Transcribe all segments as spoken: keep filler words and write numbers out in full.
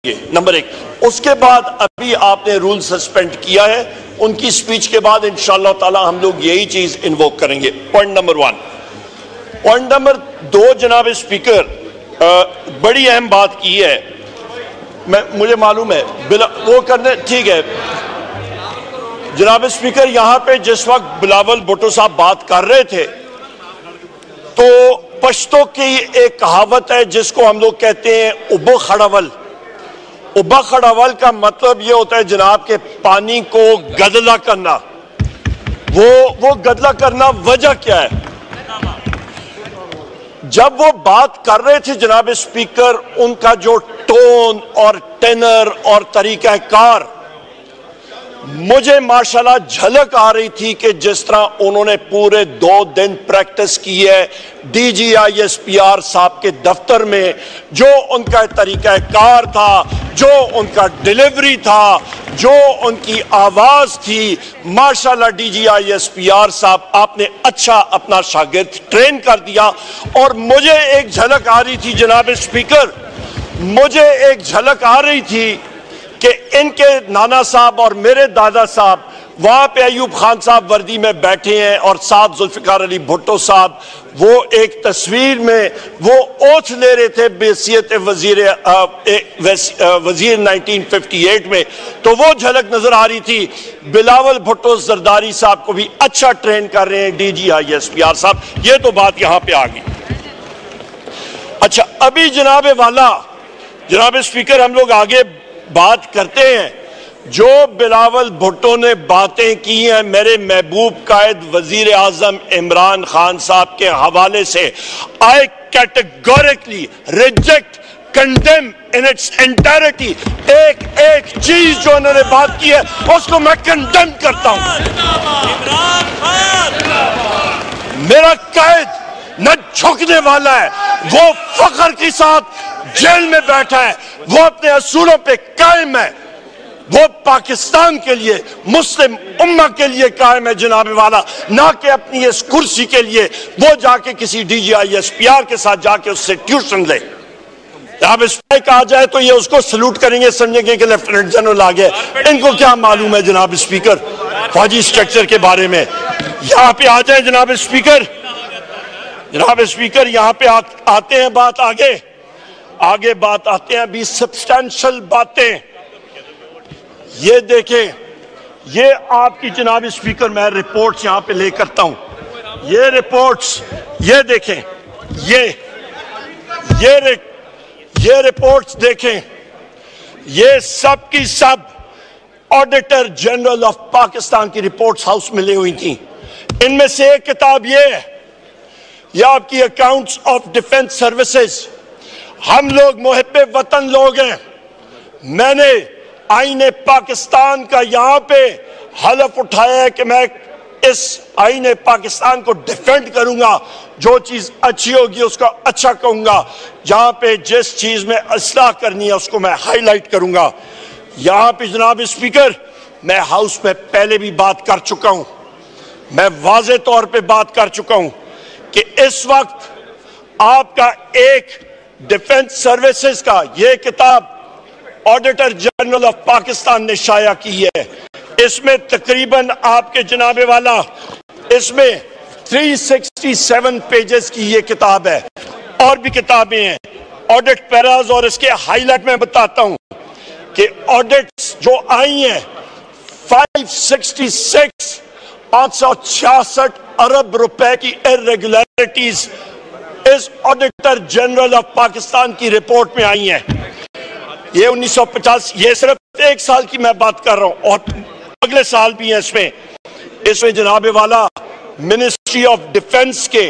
Number एक। उसके बाद अभी आपने रूल सस्पेंड किया है, उनकी स्पीच के बाद इंशाअल्लाह ताला हम लोग यही चीज इन्वोक करेंगे। Point number one. Point number दो, जनाब स्पीकर बड़ी अहम बात की है, मैं मुझे मालूम है वो करने ठीक है। जनाब स्पीकर, यहां पे जिस वक्त बिलावल भुट्टो साहब बात कर रहे थे तो पश्तो की एक कहावत है जिसको हम लोग कहते हैं उब्बो खड़ावल। उब्बा खड़ावल का मतलब यह होता है जनाब के पानी को गदला करना। वो वो गदला करना वजह क्या है? जब वो बात कर रहे थे जनाब स्पीकर, उनका जो टोन और टेनर और तरीकाकार, मुझे माशाल्लाह झलक आ रही थी कि जिस तरह उन्होंने पूरे दो दिन प्रैक्टिस की है डीजीआईएसपीआर साहब के दफ्तर में, जो उनका तरीकाकार था, जो उनका डिलीवरी था, जो उनकी आवाज थी, माशाल्लाह डीजीआईएसपीआर साहब आपने अच्छा अपना शागिर्द ट्रेन कर दिया। और मुझे एक झलक आ रही थी जनाब स्पीकर, मुझे एक झलक आ रही थी कि इनके नाना साहब और मेरे दादा साहब वहां पे अयूब खान साहब वर्दी में बैठे हैं और साथ जुल्फिकार अली भुट्टो साहब वो एक तस्वीर में वो ओथ ले रहे थे बेसियत वजीर वजीर नाइनटीन फिफ्टी एट में, तो वो झलक नजर आ रही थी। बिलावल भुट्टो जरदारी साहब को भी अच्छा ट्रेन कर रहे हैं डीजीआईएसपीआर साहब, ये तो बात यहां पे आ गई। अच्छा, अभी जनाब वाला जनाब स्पीकर हम लोग आगे बात करते हैं। जो बिलावल भुट्टो ने बातें की हैं मेरे महबूब कायद वजीर आजम इमरान खान साहब के हवाले से, I categorically reject, condemn in its entirety. एक एक चीज जो उन्होंने बात की है उसको मैं कंडेम करता हूं। मेरा कायद न झुकने वाला है, वो फख्र के साथ जेल में बैठा है, वो अपने असूलों पे कायम है, वो पाकिस्तान के लिए, मुस्लिम उम्मा के लिए कायम है जनाब वाला, ना कि अपनी इस कुर्सी के लिए वो जाके किसी डीजीआईएसपीआर के साथ जाके उससे ट्यूशन ले। अब स्पाइक आ जाए तो ये उसको सल्यूट करेंगे, समझेंगे कि लेफ्टिनेंट जनरल आ गए। इनको क्या मालूम है जनाब स्पीकर फौजी स्ट्रक्चर के बारे में। यहां पे आ जाए जनाब स्पीकर, जनाब स्पीकर यहां पे आ, आते हैं बात आगे आगे बात आते हैं अभी सब्सटेंशियल बातें। ये देखें, ये आपकी जनाब स्पीकर मैं रिपोर्ट्स यहां पे ले करता हूं, ये रिपोर्ट्स, ये देखें, ये ये रि, ये रिपोर्ट्स देखें, ये सब की सब ऑडिटर जनरल ऑफ पाकिस्तान की रिपोर्ट्स हाउस में ली हुई थी। इनमें से एक किताब ये है, ये आपकी अकाउंट्स ऑफ डिफेंस सर्विसेज। हम लोग मुहिब्बे वतन लोग हैं, मैंने आईने पाकिस्तान का यहां पे हलफ उठाया है कि मैं इस आईने पाकिस्तान को डिफेंड करूंगा, जो चीज अच्छी होगी उसको अच्छा कहूंगा, जहां पे जिस चीज में इस्लाह करनी है उसको मैं हाईलाइट करूंगा। यहां पे जनाब स्पीकर मैं हाउस में पहले भी बात कर चुका हूं, मैं वाज़े तौर पे बात कर चुका हूं कि इस वक्त आपका एक डिफेंस सर्विसेज का ये किताब ऑडिटर जनरल ऑफ पाकिस्तान ने शाया की है। इसमें तकरीबन आपके जनाबे वाला इसमें तीन सौ सरसठ पेजेस की ये किताब है, और भी किताबें हैं ऑडिट पैराज, और इसके हाईलाइट में बताता हूं कि ऑडिट्स जो आई हैं पाँच सौ छियासठ पाँच सौ छियासठ अरब रुपए की इरेगुलरिटीज इस ऑडिटर जनरल ऑफ पाकिस्तान की रिपोर्ट में आई हैं। ये उन्नीस सौ पचास, ये सिर्फ एक साल की मैं बात कर रहा हूं और अगले साल भी है इसमें। इसमें जनाबे वाला मिनिस्ट्री ऑफ डिफेंस के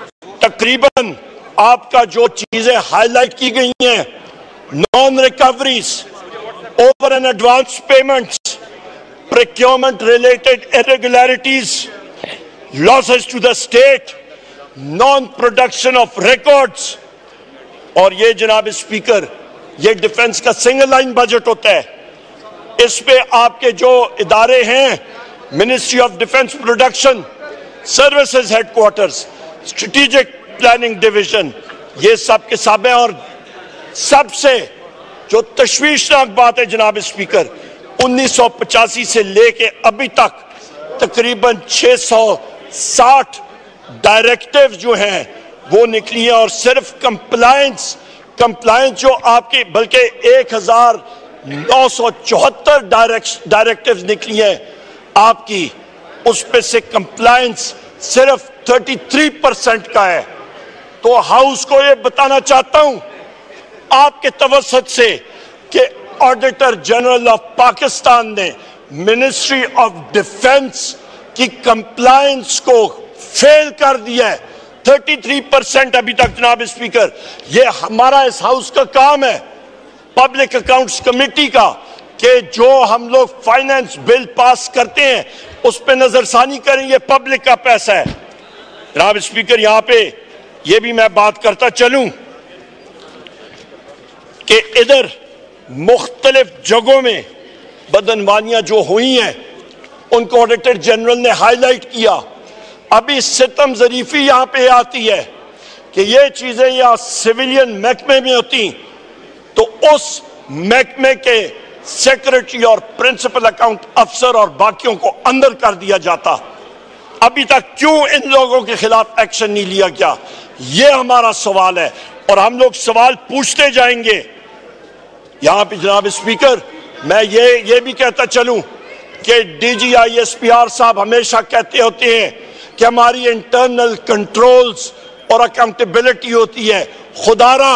तकरीबन आपका जो चीजें हाईलाइट की गई हैं, non recoveries, over and advance payments, procurement related irregularities, losses to the state, non production of records, और ये जनाब स्पीकर ये डिफेंस का सिंगल लाइन बजट होता है। इस पे आपके जो इदारे हैं, ministry of defence production, services headquarters, strategic planning division, ये सब के सब हैं। और सबसे जो तशवीशनाक बात है जनाब स्पीकर, उन्नीस सौ पचासी से लेके अभी तक तकरीबन छह सौ साठ डायरेक्टिव जो हैं वो निकली हैं, और सिर्फ कंप्लायंस कंप्लायंस जो आपके बल्कि एक हजार नौ सौ चौहत्तर डायरेक्टिव निकली हैं आपकी, उस पे से कंप्लायंस सिर्फ तैंतीस परसेंट का है। तो हाउस को ये बताना चाहता हूं आपके तवसत से कि ऑडिटर जनरल ऑफ पाकिस्तान ने मिनिस्ट्री ऑफ डिफेंस की कंप्लायंस को फेल कर दिया है। तैंतीस परसेंट अभी तक जनाब स्पीकर, ये हमारा इस हाउस का काम है, पब्लिक अकाउंट्स कमेटी का, कि जो हम लोग फाइनेंस बिल पास करते हैं उस पर नजरसानी करें। ये पब्लिक का पैसा है जनाब स्पीकर। यहां पे ये भी मैं बात करता चलूं कि इधर मुख्तलिफ जगहों में बदनवानियां जो हुई हैं उनको ऑडिटर जनरल ने हाईलाइट किया। अभी सितम जरीफी यहां पे आती है कि ये चीजें या सिविलियन महकमे में होती तो उस महकमे के सेक्रेटरी और प्रिंसिपल अकाउंट अफसर और बाकियों को अंदर कर दिया जाता। अभी तक क्यों इन लोगों के खिलाफ एक्शन नहीं लिया गया, ये हमारा सवाल है और हम लोग सवाल पूछते जाएंगे। यहां पे जनाब स्पीकर मैं ये ये भी कहता चलूं कि डीजीआई एसपीआर साहब हमेशा कहते होते हैं कि हमारी इंटरनल कंट्रोल्स और अकाउंटेबिलिटी होती है। खुदारा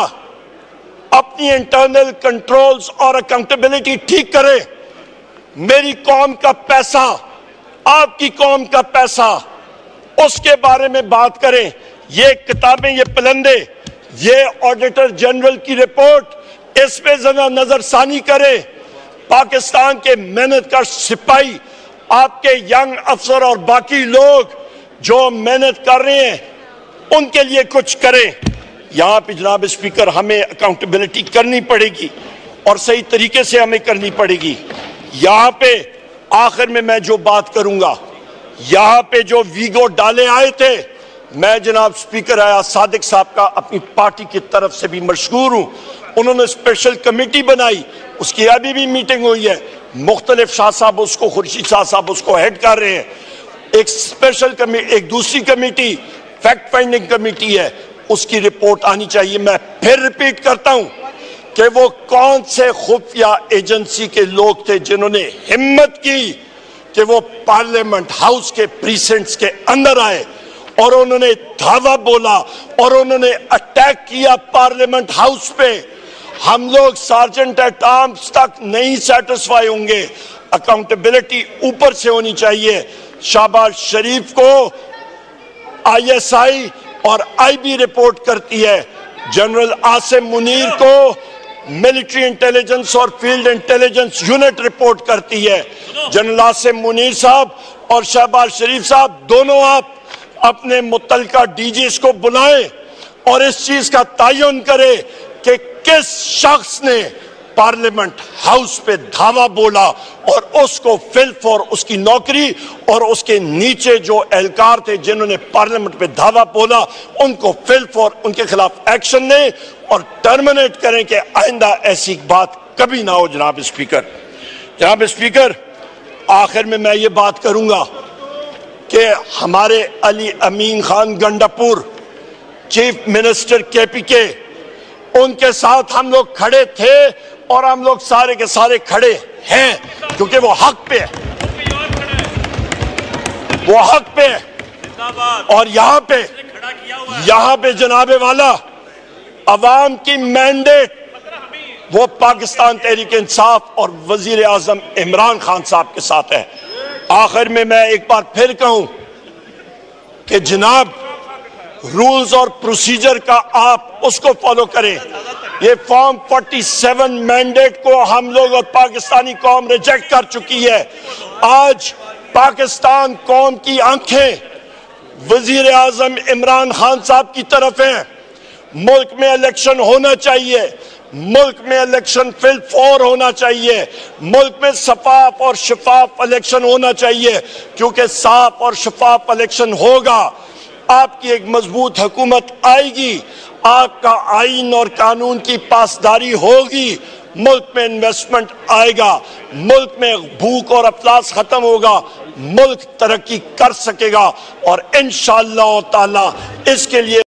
अपनी इंटरनल कंट्रोल्स और अकाउंटेबिलिटी ठीक करें। मेरी कौम का पैसा, आपकी कौम का पैसा, उसके बारे में बात करें। ये किताबें, ये पलंदे, ये ऑडिटर जनरल की रिपोर्ट, इस पे जरा नजरसानी करें। पाकिस्तान के मेहनत का सिपाही, आपके यंग अफसर और बाकी लोग जो मेहनत कर रहे हैं उनके लिए कुछ करें। यहां पे जनाब स्पीकर हमें अकाउंटेबिलिटी करनी पड़ेगी और सही तरीके से हमें करनी पड़ेगी। यहां पे आखिर में मैं जो बात करूंगा, यहां पे जो वीगो डाले आए थे, मैं जनाब स्पीकर आया सादिक साहब का अपनी पार्टी की तरफ से भी मशकूर हूं। उन्होंने स्पेशल कमेटी बनाई, उसकी अभी भी मीटिंग हुई है। मुख्तलिफ शाह साहब उसको, खुर्शीद शाह साहब उसको हेड कर रहे हैं। एक स्पेशल कमेटी, एक दूसरी कमेटी फैक्ट फाइंडिंग कमेटी है, उसकी रिपोर्ट आनी चाहिए। मैं फिर रिपीट करता हूं कि वो कौन से खुफिया एजेंसी के लोग थे जिन्होंने हिम्मत की कि वो पार्लियामेंट हाउस के प्रीसेंट्स के अंदर आए और उन्होंने धावा बोला और उन्होंने अटैक किया पार्लियामेंट हाउस पे। हम लोग सार्जेंट एट आर्म्स तक नहीं सेटिस्फाई होंगे, अकाउंटेबिलिटी ऊपर से होनी चाहिए। शहबाज शरीफ को आईएसआई और आईबी रिपोर्ट करती है, जनरल आसिम मुनीर को मिलिट्री इंटेलिजेंस और फील्ड इंटेलिजेंस यूनिट रिपोर्ट करती है। जनरल आसिम मुनीर साहब और शहबाज शरीफ साहब दोनों आप अपने मुतल्लिका डीजीज को बुलाएं और इस चीज का तयन करें कि किस शख्स ने पार्लियामेंट हाउस पे धावा बोला और उसको फिल फॉर उसकी नौकरी और उसके नीचे जो एहलकार थे जिन्होंने पार्लियामेंट पे धावा बोला उनको फिल फॉर, उनके खिलाफ एक्शन लें और टर्मिनेट करें कि आइंदा ऐसी बात कभी ना हो। जनाब स्पीकर जनाब स्पीकर आखिर में मैं ये बात करूंगा कि हमारे Ali Amin Khan Gandapur chief minister K P के, उनके साथ हम लोग खड़े थे और हम लोग सारे के सारे खड़े हैं क्योंकि वो हक पे है, वो हक पे है। और यहां पे यहां पे जनाबे वाला अवाम की मैंडेट वो पाकिस्तान तहरीक इंसाफ और वजीर आजम इमरान खान साहब के साथ है। आखिर में मैं एक बार फिर कहूं कि जनाब रूल्स और प्रोसीजर का आप उसको फॉलो करें। ये फॉर्म सैंतालीस मैंडेट को हम लोग और पाकिस्तानी कौम रिजेक्ट कर चुकी है। आज पाकिस्तान कौम की आंखें वजीर आजम इमरान खान साहब की तरफ हैं। मुल्क में इलेक्शन होना चाहिए, मुल्क में इलेक्शन फिल फॉर होना चाहिए, मुल्क में शफाफ और शफाफ इलेक्शन होना चाहिए, क्योंकि साफ और शफाफ इलेक्शन होगा आपकी एक मजबूत हुकूमत आएगी, आपका आइन और कानून की पासदारी होगी मुल्क में इन्वेस्टमेंट आएगा, मुल्क में भूख और अफलास खत्म होगा, मुल्क तरक्की कर सकेगा और इंशाअल्लाह ताला इसके लिए